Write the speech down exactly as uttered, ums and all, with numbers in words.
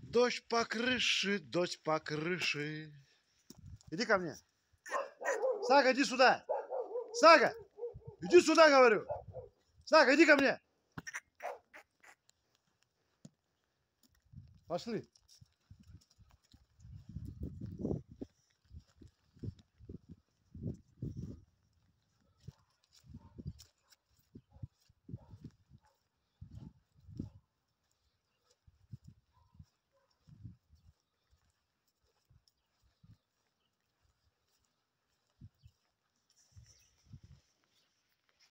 Дождь по крыше, дождь по крыше. Иди ко мне. Сага, иди сюда. Сага, иди сюда, говорю. Сага, иди ко мне. Пошли.